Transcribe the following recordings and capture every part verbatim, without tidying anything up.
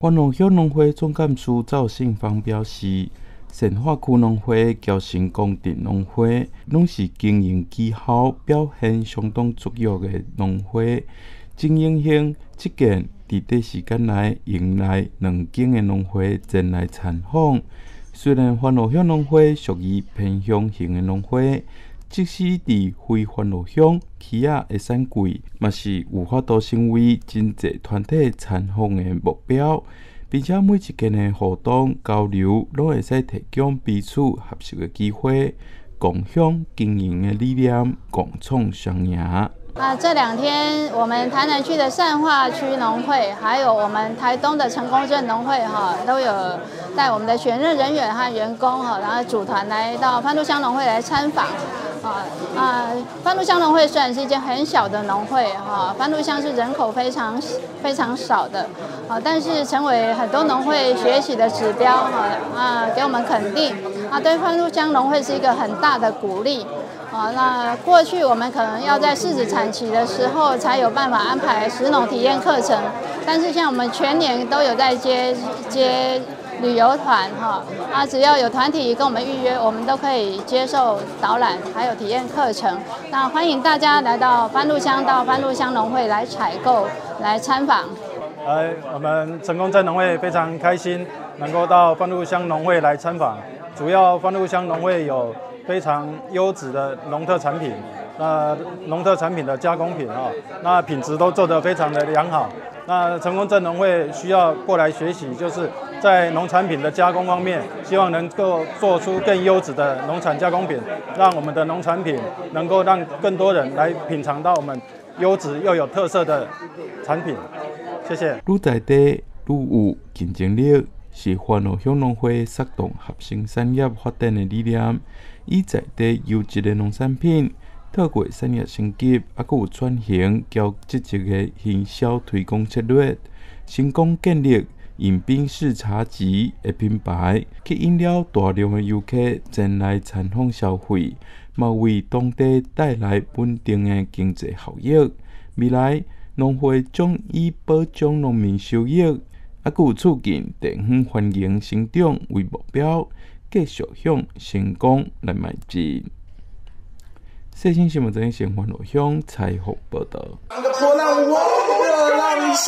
番路乡农会总干事赵信芳表示，善化区农会、交成功镇农会，拢是经营绩效表现相当卓越的农会。真荣幸，即件伫短时间内迎来两间的农会前来参访。虽然番路乡农会属于偏乡型的农会，即使伫非番路乡区仔的选举，嘛是有法度成为真济团体参访的目标。并且每一件的互动交流，拢会使提供彼此合适的机会，共享经营的理念，共创双赢。 啊，这两天我们台南区的善化区农会，还有我们台东的成功镇农会哈，都有带我们的选任人员和员工哈，然后组团来到番路乡农会来参访。啊啊，番路乡农会虽然是一间很小的农会哈，番路乡是人口非常非常少的，啊，但是成为很多农会学习的指标哈啊，给我们肯定啊，对番路乡农会是一个很大的鼓励。啊，那过去我们可能要在柿子产期的时候才有办法安排食农体验课程，但是像我们全年都有在接接旅游团哈，啊，只要有团体跟我们预约，我们都可以接受导览还有体验课程。那欢迎大家来到番路乡到番路乡农会来采购来参访。 呃，我们成功镇农会非常开心能够到番路乡农会来参访，主要番路乡农会有非常优质的农特产品，那农特产品的加工品啊，那品质都做得非常的良好。那成功镇农会需要过来学习，就是在农产品的加工方面，希望能够做出更优质的农产加工品，让我们的农产品能够让更多人来品尝到我们优质又有特色的产品。谢谢。 愈在地愈有竞争力，是番路乡农会策动合成产业发展的理念。以在地优质的农产品，透过产业升级，还佫有转型较积极的行销推广策略，成功建立饮冰式茶级的品牌，吸引了大量的游客前来参访消费，嘛为当地带来稳定的经济效益。未来农会将以保障农民收益，还佫有促进地方环境成长为目标。继续向成功来迈进。细心新闻中心番路乡采访报道。 那个波浪，我热浪一下。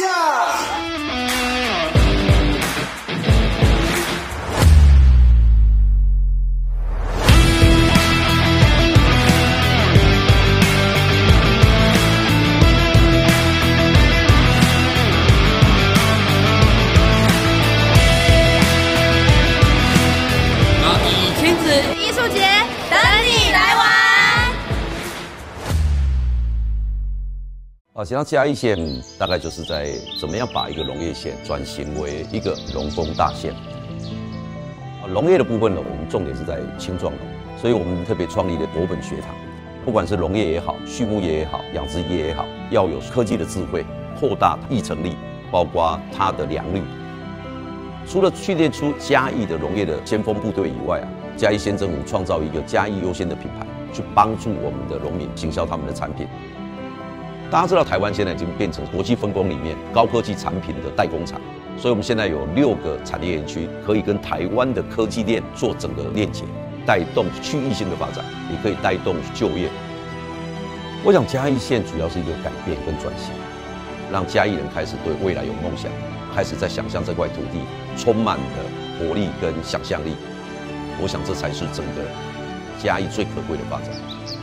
艺术节等你来玩。 啊，讲到嘉义县，大概就是在怎么样把一个农业县转型为一个农工大县。啊，农业的部分呢，我们重点是在青壮农，所以我们特别创立了国本学堂。不管是农业也好，畜牧业也好，养殖业也好，要有科技的智慧，扩大议程力，包括它的良率。除了训练出嘉义的农业的先锋部队以外啊，嘉义县政府创造一个嘉义优先的品牌，去帮助我们的农民行销他们的产品。大家知道，台湾现在已经变成国际分工里面高科技产品的代工厂，所以我们现在有六个产业园区，可以跟台湾的科技链做整个链接，带动区域性的发展，也可以带动就业。我想嘉义县主要是一个改变跟转型，让嘉义人开始对未来有梦想，开始在想象这块土地充满了活力跟想象力。我想这才是整个嘉义最可贵的发展。